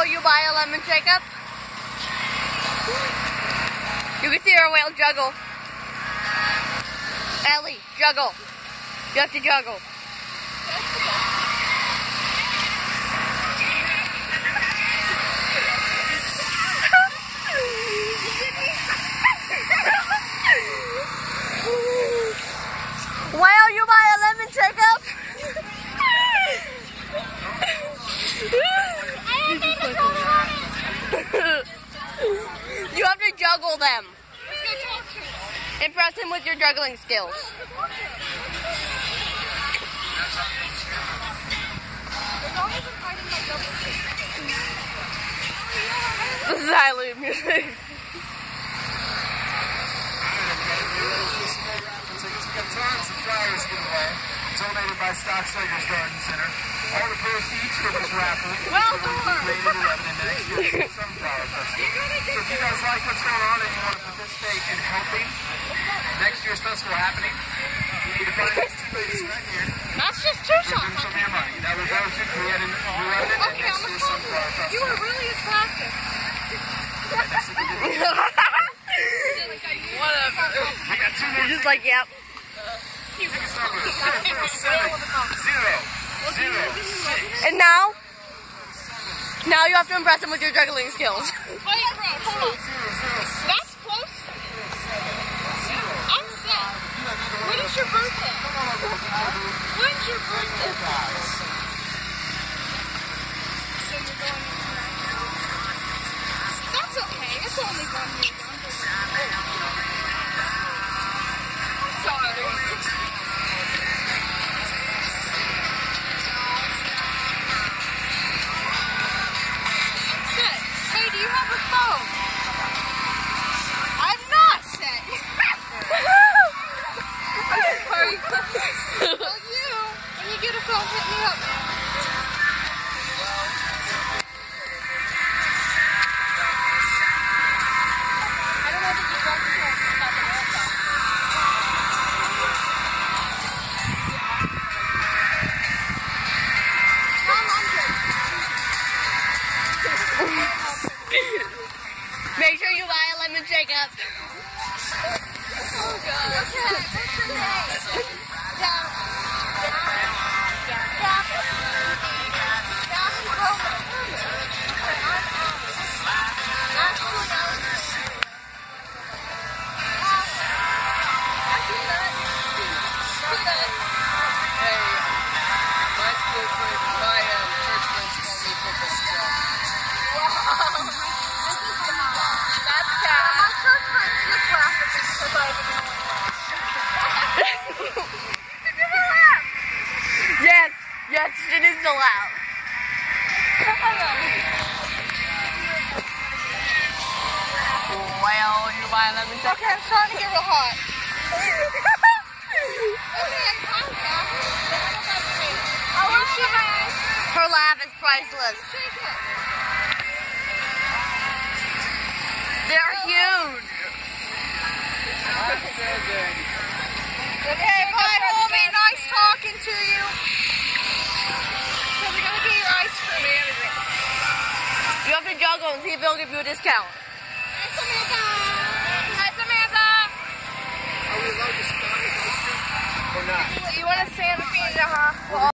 Will you buy a lemon shake-up? You can see our whale juggle. Ellie, juggle. You have to juggle. Whale, you buy a lemon shake-up? You have to juggle them. Impress him with your juggling skills. This is Halloween music. Tons of flowers giveaway, donated by Stock Slagers Garden Center. All the proceeds for this raffle will be donated to the next year's Sunflower Festival. So if you guys like what's going on and you want to participate in helping next year's festival happening, you need to find these two ladies right here. That's just two songs. Some of your money. That will go to creating next year's Sunflower Festival. You are really attractive. Whatever. We got two more. You're just like, yep. Tickets number 447-006. And now you have to impress him with your juggling skills. Wait, bro, hold on. That's close. I'm set. When is your birthday? When's your birthday? So you're going into That's okay. It's only 1 week. Sorry. Hey, do you have a phone? I'm not set. Sorry. Well, when you get a phone, hit me up. I don't know if you got the phone about the marathon. Make sure you buy a lemon shake-up. Oh, God. Okay. What's your name? Yes, it is still out. Well, you buy a lemon shake-up? Okay, I'm starting to get real hot. Her laugh is priceless. They're huge. Okay, bye, homie. Nice talking to you. So we're gonna get your ice cream. You have to juggle and see if they'll give you a discount. Hi, Samantha. Hi, Samantha. Are we allowed to spot ice cream or not? You want a Santa Pizza, huh?